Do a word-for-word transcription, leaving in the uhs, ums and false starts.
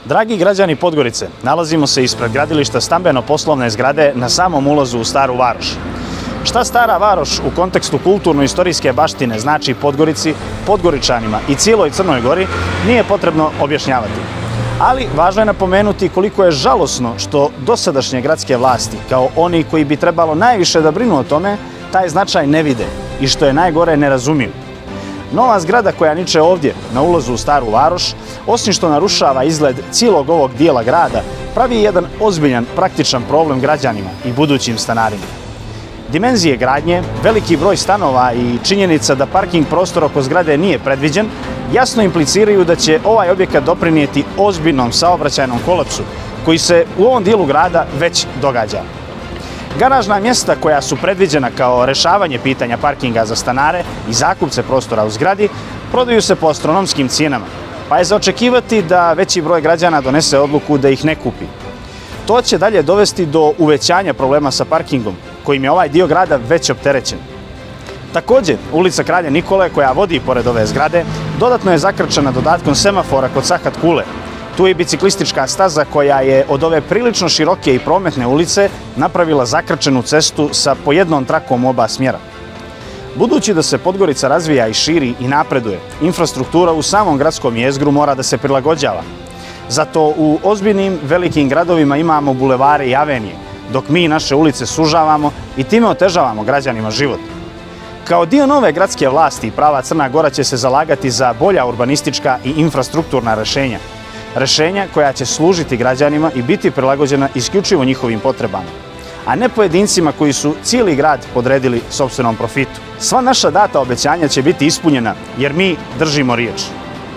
Dragi građani Podgorice, nalazimo se ispred gradilišta stambeno-poslovne zgrade na samom ulazu u Staru Varoš. Šta Stara Varoš u kontekstu kulturno-istorijske baštine znači Podgorici, Podgoričanima i cijeloj Crnoj Gori nije potrebno objašnjavati. Ali važno je napomenuti koliko je žalosno što dosadašnje gradske vlasti, kao oni koji bi trebalo najviše da brinu o tome, taj značaj ne vide i što je najgore ne razumiju. Nova zgrada koja niče ovdje, na ulazu u Staru Varoš, osim što narušava izgled cijelog ovog dijela grada, pravi jedan ozbiljan praktičan problem građanima i budućim stanarima. Dimenzije gradnje, veliki broj stanova i činjenica da parking prostor oko zgrade nije predviđen, jasno impliciraju da će ovaj objekat doprinijeti ozbiljnom saobraćajnom kolapsu koji se u ovom dijelu grada već događa. Garažna mjesta koja su predviđena kao rešavanje pitanja parkinga za stanare i zakupce prostora u zgradi prodaju se po astronomskim cijenama, pa je za očekivati da veći broj građana donese odluku da ih ne kupi. To će dalje dovesti do uvećanja problema sa parkingom, kojim je ovaj dio grada već opterećen. Također, ulica Kralja Nikole, koja vodi pored ove zgrade, dodatno je zakrčena dodatkom semafora kod Sahat Kule. Tu je i biciklistička staza koja je od ove prilično široke i prometne ulice napravila zakrčenu cestu sa po jednom trakom oba smjera. Budući da se Podgorica razvija i širi i napreduje, infrastruktura u samom gradskom jezgru mora da se prilagođava. Zato u ozbiljnim velikim gradovima imamo bulevare i avenije, dok mi naše ulice sužavamo i time otežavamo građanima život. Kao dio nove gradske vlasti, Prava Crna Gora će se zalagati za bolja urbanistička i infrastrukturna rešenja. Rešenja koja će služiti građanima i biti prilagođena isključivo njihovim potrebama, a ne pojedincima koji su cijeli grad podredili sopstvenom profitu. Sva naša data obećanja će biti ispunjena jer mi držimo riječ.